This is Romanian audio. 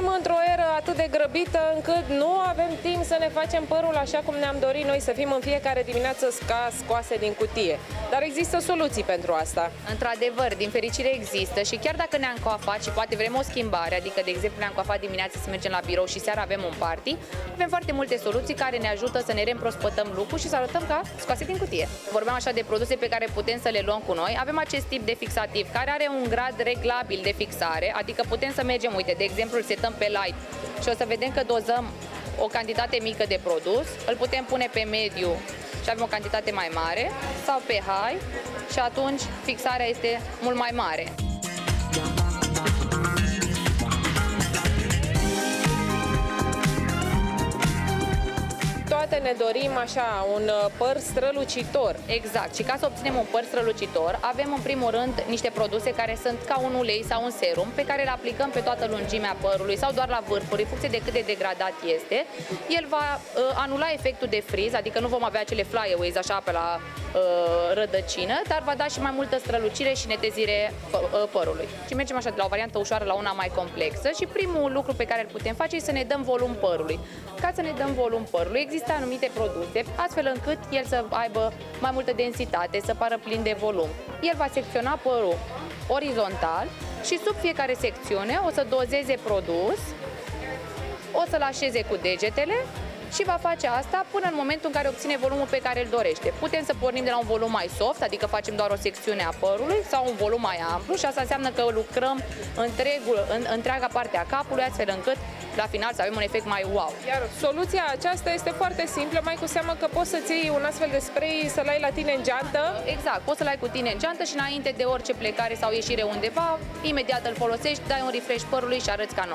Trăim într-o eră atât de grăbită încât nu avem timp să ne facem părul așa cum ne-am dorit noi să fim în fiecare dimineață ca scoase din cutie. Dar există soluții pentru asta. Într-adevăr, din fericire există și chiar dacă ne-am coafat și poate vrem o schimbare, adică de exemplu ne-am coafat dimineața să mergem la birou și seara avem un party, avem foarte multe soluții care ne ajută să ne reîmprospătăm lucrul și să arătăm ca scoase din cutie. Vorbeam așa de produse pe care putem să le luăm cu noi. Avem acest tip de fixativ care are un grad reglabil de fixare, adică putem să mergem, uite, de exemplu îl setăm pe light și o să vedem că dozăm o cantitate mică de produs, îl putem pune pe mediu și avem o cantitate mai mare sau pe high și atunci fixarea este mult mai mare. Toate ne dorim așa, un păr strălucitor. Exact. Și ca să obținem un păr strălucitor, avem în primul rând niște produse care sunt ca un ulei sau un serum pe care îl aplicăm pe toată lungimea părului sau doar la vârfuri, în funcție de cât de degradat este. El va anula efectul de friz, adică nu vom avea acele flyaways așa pe la rădăcină, dar va da și mai multă strălucire și netezire părului. Și mergem așa de la o variantă ușoară la una mai complexă și primul lucru pe care îl putem face este să ne dăm volum părului. Ca să ne dăm volum părului, există anumite produse, astfel încât el să aibă mai multă densitate, să pară plin de volum. El va secționa părul orizontal și sub fiecare secțiune o să dozeze produs, o să-l așeze cu degetele și va face asta până în momentul în care obține volumul pe care îl dorește. Putem să pornim de la un volum mai soft, adică facem doar o secțiune a părului, sau un volum mai amplu și asta înseamnă că lucrăm întreaga parte a capului, astfel încât la final să avem un efect mai wow. Iar soluția aceasta este foarte simplă, mai cu seamă că poți să-ți iei un astfel de spray, să-l ai la tine în geantă. Exact, poți să-l ai cu tine în geantă și înainte de orice plecare sau ieșire undeva, imediat îl folosești, dai un refresh părului și arăți ca nou.